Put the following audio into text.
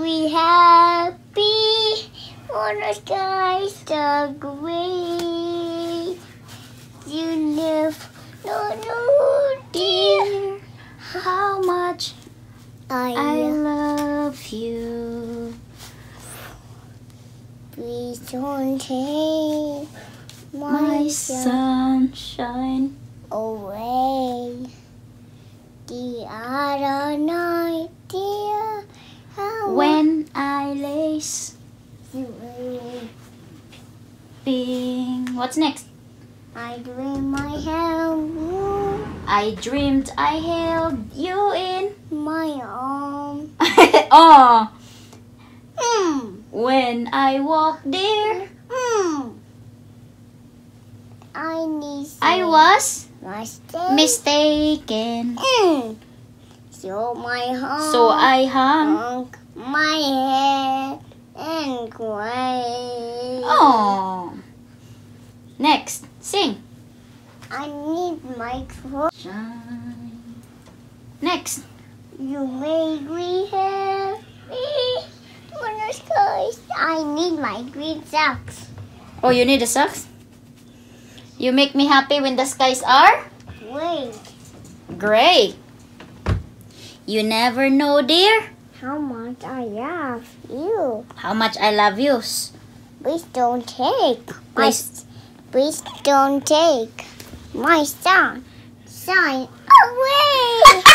we happy when the skies are gray. You never know, dear, how much I love you. Please don't take My sunshine away. The other night, dear, how when I lay sleeping. What's next? I dream I held you I dreamed I held you in my arms. oh, Mm. when I walked there, I was mistake. mistaken. So my heart So I hung. hung my head and cried. Oh. Next, sing. I need my clothes. Shine. Next. You make me happy when the skies. I need my green socks. Oh, you need the socks? You make me happy when the skies are Wait, gray. You never know, dear, how much I love you. how much I love you. Please don't take Please. Please don't take my sign away.